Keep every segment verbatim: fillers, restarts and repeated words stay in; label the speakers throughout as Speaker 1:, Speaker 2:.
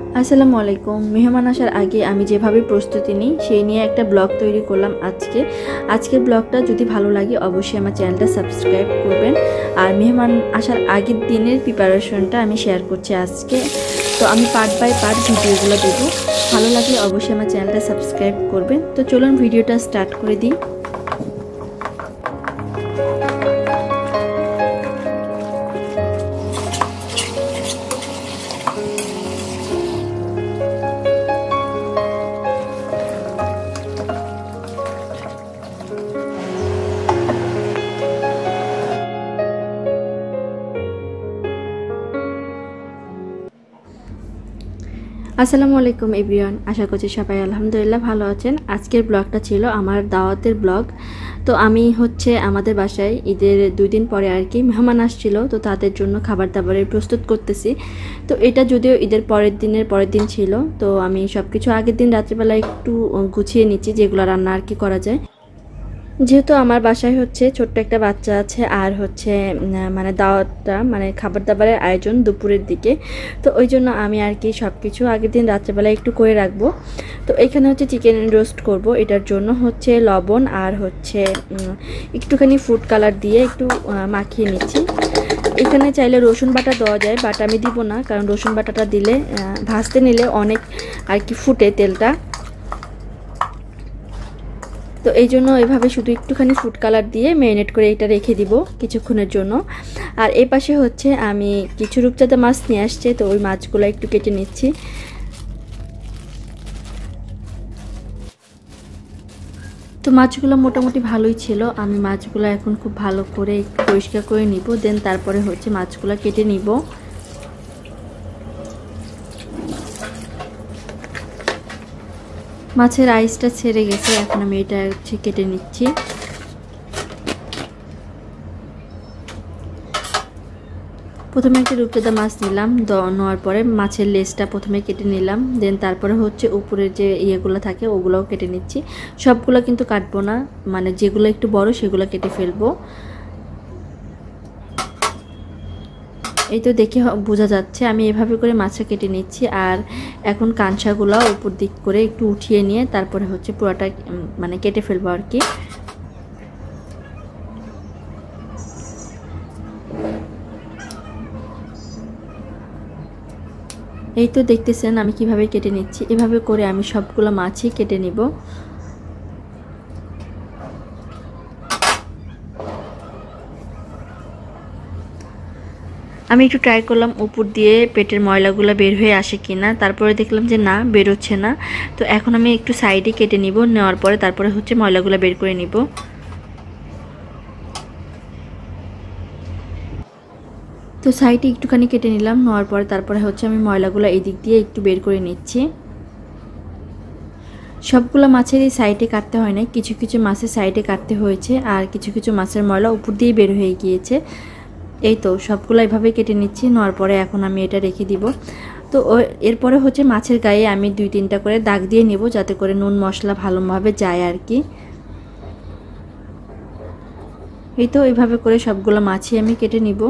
Speaker 1: আসসালামু আলাইকুম। মেহমান আসার আগে আমি যেভাবে প্রস্তুতি নিই সেই নিয়ে একটা ব্লগ তৈরি করলাম আজকে। আজকের ব্লগটা যদি ভালো লাগে অবশ্যই আমার চ্যানেলটা সাবস্ক্রাইব করবেন। আর মেহমান আসার আগের দিনের প্রিপারেশনটা আমি শেয়ার করছি আজকে। তো আমি পার্ট বাই পার্ট ভিডিওগুলো দেবো। ভালো লাগলে অবশ্যই আমার চ্যানেলটা সাবস্ক্রাইব করবেন। তো চলুন ভিডিওটা স্টার্ট করে দিই। আসসালামু আলাইকুম এভরিওয়ান, আশা করছি সবাই আলহামদুলিল্লাহ ভালো আছেন। আজকের ব্লগটা ছিল আমার দাওয়াতের ব্লগ। তো আমি হচ্ছে আমাদের বাসায় ঈদের দুই দিন পরে আর কি মেহমান আসছিল, তো তাদের জন্য খাবার দাবারের প্রস্তুত করতেছি। তো এটা যদিও ঈদের পরের দিনের পরের দিন ছিল, তো আমি সব কিছু আগের দিন রাত্রিবেলা একটু গুছিয়ে নিচ্ছি যেগুলো রান্না আর কি করা যায়। যেহেতু আমার বাসায় হচ্ছে ছোট্ট একটা বাচ্চা আছে আর হচ্ছে মানে দাওয়াতটা মানে খাবার দাবারের আয়োজন দুপুরের দিকে, তো ওই জন্য আমি আর কি সব কিছু আগের দিন রাত্রেবেলা একটু করে রাখবো। তো এখানে হচ্ছে চিকেন রোস্ট করব, এটার জন্য হচ্ছে লবণ আর হচ্ছে একটুখানি ফুড কালার দিয়ে একটু মাখিয়ে নিচ্ছি। এখানে চাইলে রসুন বাটা দেওয়া যায়, বাট আমি দিব না, কারণ রসুন বাটাটা দিলে ভাজতে নিলে অনেক আর কি ফুটে তেলটা। তো এই জন্য এভাবে শুধু একটুখানি ফুড কালার দিয়ে ম্যারিনেট করে এটা রেখে দিব কিছুক্ষণের জন্য। আর এই পাশে হচ্ছে আমি কিছু রূপচাঁদা মাছ নিয়ে আসছে, তো ওই মাছগুলো একটু কেটে নিচ্ছি। তো মাছগুলো মোটামুটি ভালোই ছিল। আমি মাছগুলো এখন খুব ভালো করে একটু পরিষ্কার করে নিব, দেন তারপরে হচ্ছে মাছগুলো কেটে নিব। মাছের আইসটা ছেড়ে গেছে, এখন আমি এটা হচ্ছে কেটে নিচ্ছি। প্রথমে একটা রূপচাঁদা মাছ নিলাম, নেওয়ার পরে মাছের লেজটা প্রথমে কেটে নিলাম, দেন তারপরে হচ্ছে উপরের যে ইয়েগুলো থাকে ওগুলোও কেটে নিচ্ছি। সবগুলো কিন্তু কাটবো না, মানে যেগুলো একটু বড় সেগুলো কেটে ফেলবো। এই তো দেখে বোঝা যাচ্ছে আমি এভাবে করে মাছটা কেটে নিচ্ছি। আর এখন কাঁচাগুলো উপর দিক করে একটু উঠিয়ে নিয়ে তারপরে হচ্ছে পুরোটা মানে কেটে ফেলবো আর কি। এই তো দেখতেছেন আমি কিভাবে কেটে নিচ্ছি। এভাবে করে আমি সবগুলো মাছই কেটে নিব। আমি একটু ট্রাই করলাম উপর দিয়ে পেটের ময়লাগুলো বের হয়ে আসে কিনা, তারপরে দেখলাম যে না, বেরোচ্ছে না। তো এখন আমি একটু সাইডে কেটে নিব, নেওয়ার পরে তারপরে হচ্ছে ময়লাগুলো বের করে নিব। তো সাইডে একটুখানি কেটে নিলাম, নেওয়ার পরে তারপরে হচ্ছে আমি ময়লাগুলো এই দিক দিয়ে একটু বের করে নিচ্ছি। সবগুলো মাছের এই সাইডে কাটতে হয় না, কিছু কিছু মাছের সাইডে কাটতে হয়েছে, আর কিছু কিছু মাছের ময়লা উপর দিয়ে বের হয়ে গিয়েছে। এই তো সবগুলো এভাবে কেটে নিচ্ছি, নেওয়ার পরে এখন আমি এটা রেখে দিব। তো এরপরে হচ্ছে মাছের গায়ে আমি দুই তিনটা করে দাগ দিয়ে নেব, যাতে করে নুন মশলা ভালোভাবে যায় আর কি। এই তো এইভাবে করে সবগুলো মাছই আমি কেটে নিব।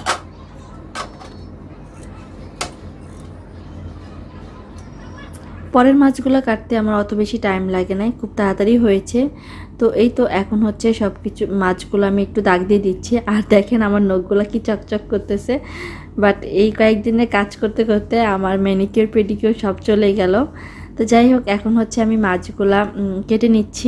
Speaker 1: পরের মাছগুলো কাটতে আমার অত বেশি টাইম লাগে না, খুব তাড়াতাড়ি হয়েছে। তো এই তো এখন হচ্ছে সব কিছু মাছগুলো আমি একটু দাগ দিয়ে দিচ্ছি। আর দেখেন আমার নখগুলো কি চকচক করতেছে, বাট এই কয়েকদিনে কাজ করতে করতে আমার ম্যানিকিউর পেডিকিউর সব চলে গেল। তো যাই হোক, এখন হচ্ছে আমি মাছগুলা কেটে নিচ্ছি।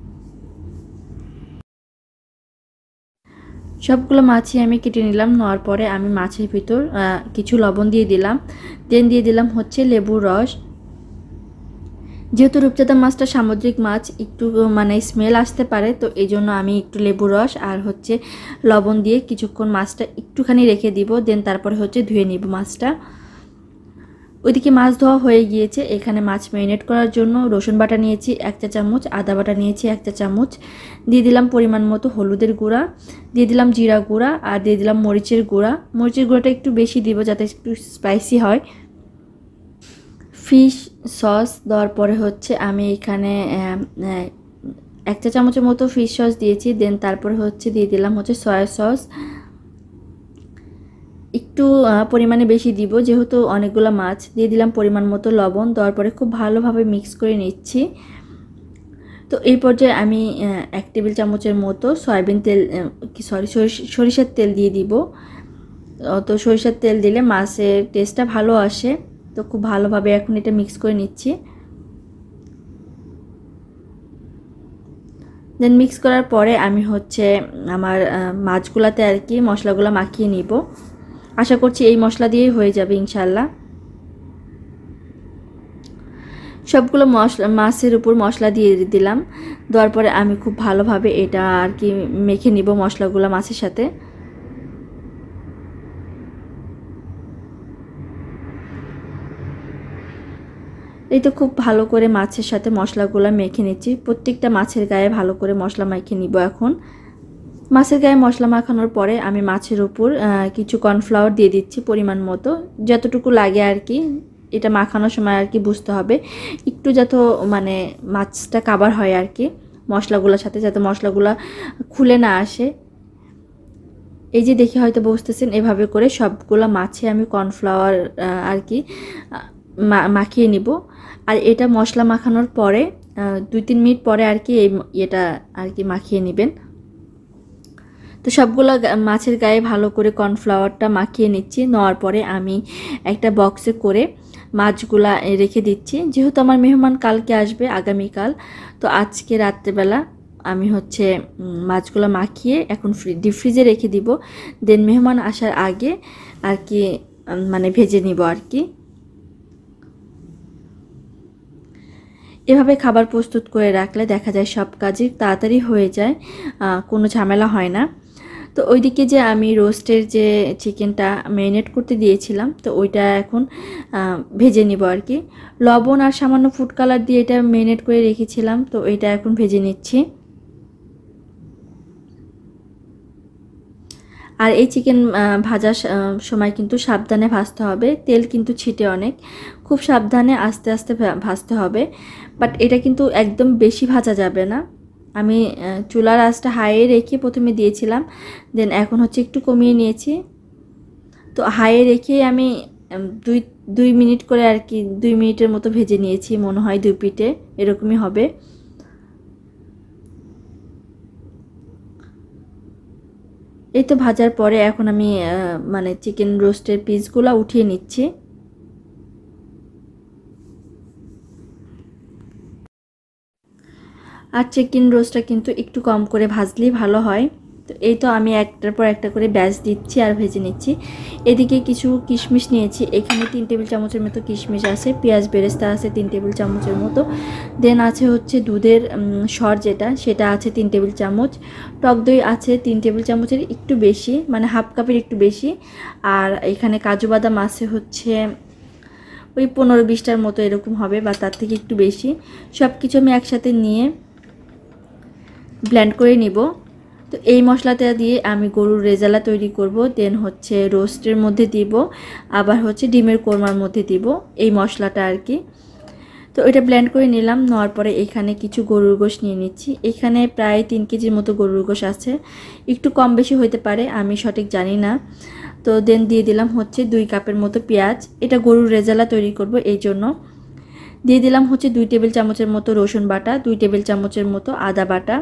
Speaker 1: সবগুলো মাছই আমি কেটে নিলাম, নেওয়ার পরে আমি মাছের ভিতর কিছু লবণ দিয়ে দিলাম, দেন দিয়ে দিলাম হচ্ছে লেবুর রস। যেহেতু রূপচাঁদা মাছটা সামুদ্রিক মাছ, একটু মানে স্মেল আসতে পারে, তো এই জন্য আমি একটু লেবু রস আর হচ্ছে লবণ দিয়ে কিছুক্ষণ মাছটা একটুখানি রেখে দিব, দেন তারপরে হচ্ছে ধুয়ে নিব মাছটা। ওইদিকে মাছ ধোয়া হয়ে গিয়েছে। এখানে মাছ ম্যারিনেট করার জন্য রসুন বাটা নিয়েছি এক চা চামচ, আদা বাটা নিয়েছি এক চা চামচ, দিয়ে দিলাম পরিমাণ মতো হলুদের গুঁড়া, দিয়ে দিলাম জিরা গুঁড়া, আর দিয়ে দিলাম মরিচের গুঁড়া। মরিচের গুঁড়াটা একটু বেশি দিব যাতে একটু স্পাইসি হয়। ফিশ সস দেওয়ার পরে হচ্ছে আমি এখানে এক চা চামচের মতো ফিশ সস দিয়েছি, দেন তারপরে হচ্ছে দিয়ে দিলাম হচ্ছে সয়া সস। একটু পরিমাণে বেশি দিব, যেহেতু অনেকগুলো মাছ। দিয়ে দিলাম পরিমাণ মতো লবণ, দেওয়ার পরে খুব ভালোভাবে মিক্স করে নিচ্ছি। তো এই পর্যায়ে আমি এক টেবিল চামচের মতো সয়াবিন তেল কি সরি সরিষার তেল দিয়ে দিব। তো সরিষার তেল দিলে মাছের টেস্টটা ভালো আসে। তো খুব ভালোভাবে এখন এটা মিক্স করে নিচ্ছি। দেন মিক্স করার পরে আমি হচ্ছে আমার মাছগুলাতে আর কি মশলাগুলো মাখিয়ে নিব। আশা করছি এই মশলা দিয়েই হয়ে যাবে ইনশাল্লাহ। সবগুলো মশলা মাছের উপর মশলা দিয়ে দিলাম। দেওয়ার পরে আমি খুব ভালোভাবে এটা আর কি মেখে নিব মশলাগুলো মাছের সাথে। এই তো খুব ভালো করে মাছের সাথে মশলাগুলো মেখে নিচ্ছি। প্রত্যেকটা মাছের গায়ে ভালো করে মশলা মেখে নিব। এখন মাছের গায়ে মশলা মাখানোর পরে আমি মাছের উপর কিছু কর্নফ্লাওয়ার দিয়ে দিচ্ছি পরিমাণ মতো, যতটুকু লাগে আর কি। এটা মাখানোর সময় আর কি বুঝতে হবে একটু যাতে মানে মাছটা কাভার হয় আর কি মশলাগুলোর সাথে, যাতে মশলাগুলো খুলে না আসে। এই যে দেখে হয়তো বুঝতেছেন, এভাবে করে সবগুলো মাছে আমি কর্নফ্লাওয়ার আর কি মাখিয়ে নিব। আর এটা মশলা মাখানোর পরে দুই তিন মিনিট পরে আর কি এই এটা আর কি মাখিয়ে নেবেন। তো সবগুলো মাছের গায়ে ভালো করে কর্নফ্লাওয়ারটা মাখিয়ে নিচ্ছি। নেওয়ার পরে আমি একটা বক্সে করে মাছগুলা রেখে দিচ্ছি, যেহেতু আমার মেহমান কালকে আসবে আগামীকাল। তো আজকে রাত্রেবেলা আমি হচ্ছে মাছগুলো মাখিয়ে এখন ফ্রি ডিপ ফ্রিজে রেখে দিব। দেন মেহমান আসার আগে আর কি মানে ভেজে নিব আর কি। এভাবে খাবার প্রস্তুত করে রাখলে দেখা যায় সব কাজই তাড়াতাড়ি হয়ে যায়, কোনো ঝামেলা হয় না। তো ওইদিকে যে আমি রোস্টের যে চিকেনটা ম্যারিনেট করতে দিয়েছিলাম, তো ওইটা এখন ভেজে নিব আর কি। লবণ আর সামান্য ফুড কালার দিয়ে এটা ম্যারিনেট করে রেখেছিলাম, তো এটা এখন ভেজে নিচ্ছি। আর এই চিকেন ভাজার সময় কিন্তু সাবধানে ভাজতে হবে, তেল কিন্তু ছিটে অনেক, খুব সাবধানে আস্তে আস্তে ভাজতে হবে। বাট এটা কিন্তু একদম বেশি ভাজা যাবে না। আমি চুলার আঁচটা হাইয়ে রেখে প্রথমে দিয়েছিলাম, দেন এখন হচ্ছে একটু কমিয়ে নিয়েছি। তো হাইয়ে রেখে আমি দুই দুই মিনিট করে আর কি দুই মিনিটের মতো ভেজে নিয়েছি, মনে হয় দুই পিঠে এরকমই হবে। এই তো ভাজার পরে এখন আমি মানে চিকেন রোস্টের পিসগুলো উঠিয়ে নিচ্ছি। আর চিকেন রোস্টটা কিন্তু একটু কম করে ভাজলেই ভালো হয়। তো এই তো আমি একটার পর একটা করে ব্যাচ দিচ্ছি আর ভেজে নিচ্ছি। এদিকে কিছু কিশমিশ নিয়েছি, এখানে তিন টেবিল চামচের মতো কিশমিশ আছে, পেঁয়াজ বেরেস্তা আছে তিন টেবিল চামচের মতো, দেন আছে হচ্ছে দুধের সর যেটা সেটা আছে তিন টেবিল চামচ, টক দই আছে তিন টেবিল চামচের একটু বেশি, মানে হাফ কাপের একটু বেশি। আর এখানে কাজু বাদাম আছে হচ্ছে ওই পনেরো বিশটার মতো এরকম হবে বা তার থেকে একটু বেশি। সব কিছু আমি একসাথে নিয়ে ব্লেন্ড করে নিব। তো এই মশলাটা দিয়ে আমি গরুর রেজালা তৈরি করব, দেন হচ্ছে রোস্টের মধ্যে দিব, আবার হচ্ছে ডিমের কোরমার মধ্যে দিব এই মশলাটা আর কি। তো এটা ব্লেন্ড করে নিলাম। নেওয়ার পরে এখানে কিছু গরুর গোশ নিয়ে নিচ্ছি, এখানে প্রায় তিন কেজির মতো গরুর গোশ আছে, একটু কম বেশি হতে পারে আমি সঠিক জানি না। তো দেন দিয়ে দিলাম হচ্ছে দুই কাপের মতো পেঁয়াজ, এটা গরুর রেজালা তৈরি করব এই জন্য। দিয়ে দিলাম হচ্ছে দুই টেবিল চামচের মতো রসুন বাটা, দুই টেবিল চামচের মতো আদা বাটা,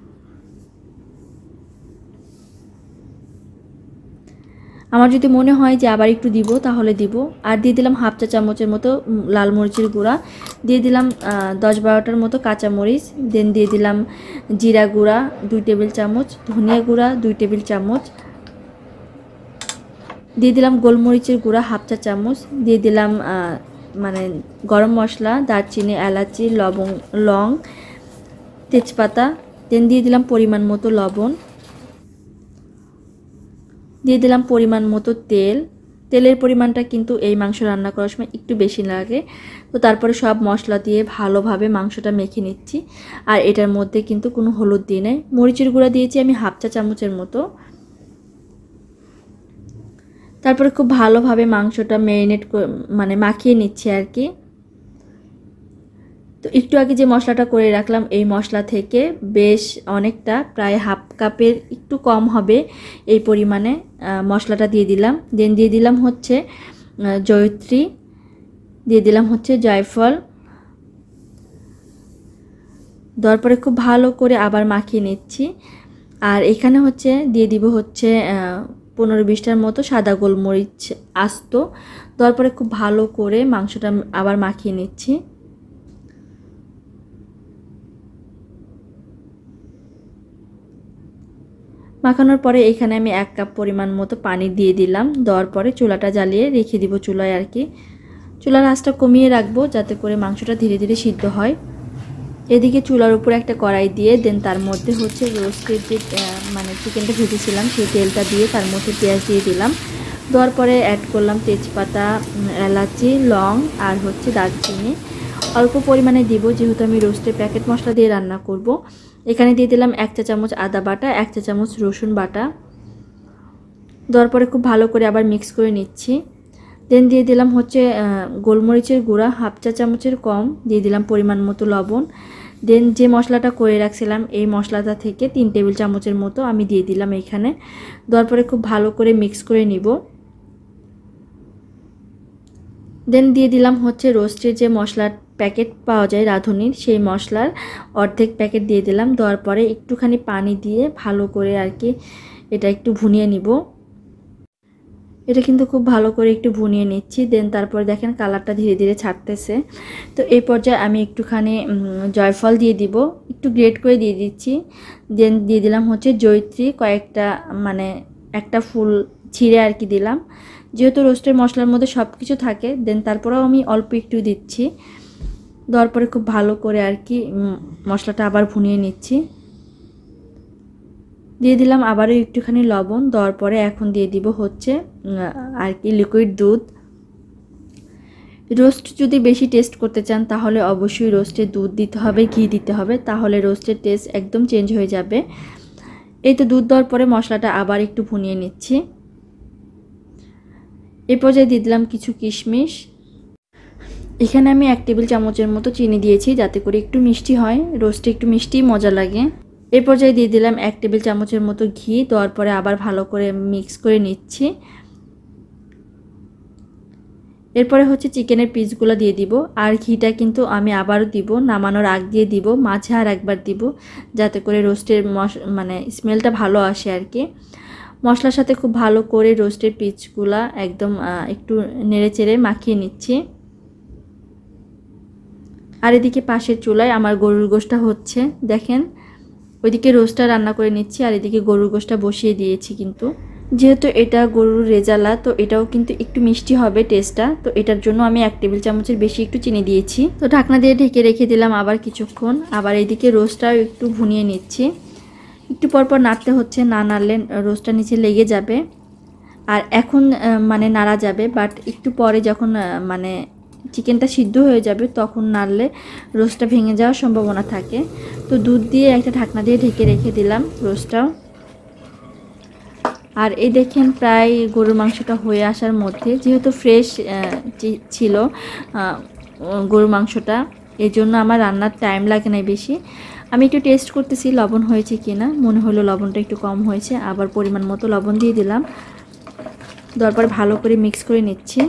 Speaker 1: আমার যদি মনে হয় যে আবার একটু দিব তাহলে দিব। আর দিয়ে দিলাম হাফ চা চামচের মতো লাল মরিচের গুঁড়া, দিয়ে দিলাম দশ বারোটার মতো কাঁচামরিচ, দেন দিয়ে দিলাম জিরা গুঁড়া দুই টেবিল চামচ, ধনিয়া গুঁড়া দুই টেবিল চামচ, দিয়ে দিলাম গোলমরিচের গুঁড়া হাফ চা চামচ, দিয়ে দিলাম মানে গরম মশলা, দারচিনি, এলাচি, লবঙ্গ, লং, তেজপাতা, দেন দিয়ে দিলাম পরিমাণ মতো লবণ, দিয়ে দিলাম পরিমাণ মতো তেল। তেলের পরিমাণটা কিন্তু এই মাংস রান্না করার সময় একটু বেশি লাগে। তো তারপরে সব মশলা দিয়ে ভালোভাবে মাংসটা মেখে নিচ্ছি। আর এটার মধ্যে কিন্তু কোনো হলুদ দিয়ে নেই, মরিচের গুঁড়া দিয়েছি আমি হাফ চা চামচের মতো। তারপরে খুব ভালোভাবে মাংসটা ম্যারিনেট মানে মাখিয়ে নিচ্ছি আর কি। তো একটু আগে যে মশলাটা করে রাখলাম এই মশলা থেকে বেশ অনেকটা প্রায় হাফ কাপের একটু কম হবে এই পরিমাণে মশলাটা দিয়ে দিলাম। দেন দিয়ে দিলাম হচ্ছে জয়িত্রী, দিয়ে দিলাম হচ্ছে জয়ফল। দেওয়ার পরে খুব ভালো করে আবার মাখিয়ে নিচ্ছি। আর এখানে হচ্ছে দিয়ে দিব হচ্ছে পনেরো বিশটার মতো সাদা গোলমরিচ আস্ত। দেওয়ার পরে খুব ভালো করে মাংসটা আবার মাখিয়ে নিচ্ছি। মাখানোর পরে এখানে আমি এক কাপ পরিমাণ মতো পানি দিয়ে দিলাম। দেওয়ার পরে চুলাটা জ্বালিয়ে রেখে দিব চুলায় আর কি। চুলার আঁচটা কমিয়ে রাখবো যাতে করে মাংসটা ধীরে ধীরে সিদ্ধ হয়। এদিকে চুলার উপরে একটা কড়াই দিয়ে দেন তার মধ্যে হচ্ছে রোস্টের যে মানে চিকেনটা ভেজেছিলাম সেই তেলটা দিয়ে তার মধ্যে পেঁয়াজ দিয়ে দিলাম। দেওয়ার পরে অ্যাড করলাম তেজপাতা, এলাচি, লং আর হচ্ছে দারচিনি। অল্প পরিমাণে দিব যেহেতু আমি রোস্টের প্যাকেট মশলা দিয়ে রান্না করব। এখানে দিয়ে দিলাম এক চা চামচ আদা বাটা, এক চা চামচ রসুন বাটা। দেওয়ার পরে খুব ভালো করে আবার মিক্স করে নিচ্ছি। দেন দিয়ে দিলাম হচ্ছে গোলমরিচের গুঁড়া হাফ চা চামচের কম, দিয়ে দিলাম পরিমাণ মতো লবণ। দেন যে মশলাটা করে রাখছিলাম এই মশলাটা থেকে তিন টেবিল চামচের মতো আমি দিয়ে দিলাম এখানে। দেওয়ার পরে খুব ভালো করে মিক্স করে নিব। দেন দিয়ে দিলাম হচ্ছে রোস্টের যে মশলার প্যাকেট পাওয়া যায় রাঁধুনির, সেই মশলার অর্ধেক প্যাকেট দিয়ে দিলাম। দেওয়ার পরে একটুখানি পানি দিয়ে ভালো করে আর কি এটা একটু ভুনিয়ে নিব। এটা কিন্তু খুব ভালো করে একটু ভুনিয়ে নিচ্ছি। দেন তারপরে দেখেন কালারটা ধীরে ধীরে ছাড়তেছে। তো এই পর্যায়ে আমি একটুখানি জয়ফল দিয়ে দিব, একটু গ্রেট করে দিয়ে দিচ্ছি। দেন দিয়ে দিলাম হচ্ছে জয়িত্রী কয়েকটা, মানে একটা ফুল ছিঁড়ে আর কি দিলাম। যেহেতু রোস্টের মশলার মধ্যে সব কিছু থাকে দেন তারপরেও আমি অল্প একটু দিচ্ছি। দেওয়ার পরে খুব ভালো করে আর কি মশলাটা আবার ভুনিয়ে নিচ্ছি। দিয়ে দিলাম আবারও একটুখানি লবণ। দেওয়ার পরে এখন দিয়ে দিব হচ্ছে আর কি লিকুইড দুধ। রোস্ট যদি বেশি টেস্ট করতে চান তাহলে অবশ্যই রোস্টে দুধ দিতে হবে, ঘি দিতে হবে, তাহলে রোস্টের টেস্ট একদম চেঞ্জ হয়ে যাবে। এই তো দুধ দেওয়ার পরে মশলাটা আবার একটু ভুনিয়ে নিচ্ছি। এই পর্যায়ে দিয়ে দিলাম কিছু কিশমিশ। এখানে আমি এক টেবিল চামচের মতো চিনি দিয়েছি যাতে করে একটু মিষ্টি হয়, রোস্টে একটু মিষ্টি মজা লাগে। এই পর্যায়ে দিয়ে দিলাম এক টেবিল চামচের মতো ঘি। দেওয়ার পরে আবার ভালো করে মিক্স করে নিচ্ছি। এরপরে হচ্ছে চিকেনের পিসগুলো দিয়ে দিব। আর ঘিটা কিন্তু আমি আবারও দিব, নামানোর আগ দিয়ে দিব, মাঝে আর একবার দিব যাতে করে রোস্টের মানে স্মেলটা ভালো আসে আর কি। মশলার সাথে খুব ভালো করে রোস্টের পিসগুলা একদম একটু নেড়ে চেড়ে মাখিয়ে নিচ্ছি। আর এদিকে পাশের চুলায় আমার গরুর গোশটা হচ্ছে, দেখেন ওইদিকে রোস্টটা রান্না করে নিচ্ছি আর এদিকে গরুর গোশটা বসিয়ে দিয়েছি। কিন্তু যেহেতু এটা গরুর রেজালা তো এটাও কিন্তু একটু মিষ্টি হবে টেস্টটা, তো এটার জন্য আমি এক টেবিল চামচের বেশি একটু চিনি দিয়েছি। তো ঢাকনা দিয়ে ঢেকে রেখে দিলাম আবার কিছুক্ষণ। আবার এইদিকে রোস্টটাও একটু ভুনিয়ে নিচ্ছি। একটু পরপর নাড়তে হচ্ছে, না নাড়লে রোস্টটা নিচে লেগে যাবে। আর এখন মানে নাড়া যাবে, বাট একটু পরে যখন মানে চিকেনটা সিদ্ধ হয়ে যাবে তখন নাড়লে রোস্টটা ভেঙে যাওয়ার সম্ভাবনা থাকে। তো দুধ দিয়ে একটা ঢাকনা দিয়ে ঢেকে রেখে দিলাম রোস্টটাও। আর এই দেখেন প্রায় গরুর মাংসটা হয়ে আসার মধ্যে, যেহেতু ফ্রেশ ছিল গরুর মাংসটা এই জন্য আমার রান্নার টাইম লাগে না বেশি। আমি একটু টেস্ট করতেছি লবণ হয়েছে কি না, মনে হলো লবণটা একটু কম হয়েছে, আবার পরিমাণ মতো লবণ দিয়ে দিলাম। দেওয়ার পর ভালো করে মিক্স করে নিচ্ছি।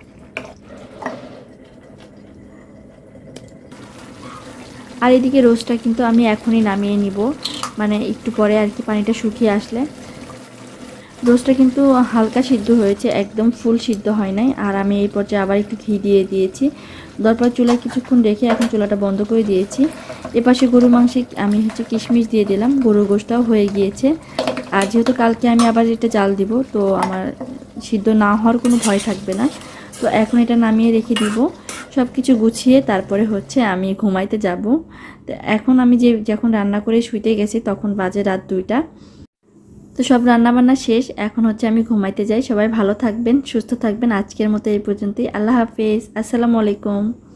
Speaker 1: আর এদিকে রোস্টটা কিন্তু আমি এখনই নামিয়ে নিব, মানে একটু পরে আর কি পানিটা শুকিয়ে আসলে। রোস্টটা কিন্তু হালকা সিদ্ধ হয়েছে, একদম ফুল সিদ্ধ হয় নাই। আর আমি এই পর্যায়ে আবার একটু ঘি দিয়ে দিয়েছি। তারপর চুলায় কিছুক্ষণ রেখে এখন চুলাটা বন্ধ করে দিয়েছি। এপাশে গরু মাংসে আমি হচ্ছে কিশমিশ দিয়ে দিলাম, গরুর গোশটাও হয়ে গিয়েছে। আর যেহেতু কালকে আমি আবার এটা জাল দিব তো আমার সিদ্ধ না হওয়ার কোনো ভয় থাকবে না। তো এখন এটা নামিয়ে রেখে দিব সব কিছু গুছিয়ে, তারপরে হচ্ছে আমি ঘুমাইতে যাব। তো এখন আমি যে যখন রান্না করে শুইতে গেছি তখন বাজে রাত দুইটা। তো সব রান্নাবান্না শেষ, এখন হচ্ছে আমি ঘুমাইতে যাই। সবাই ভালো থাকবেন, সুস্থ থাকবেন। আজকের মতো এই পর্যন্তই। আল্লাহ হাফেজ, আসসালামু আলাইকুম।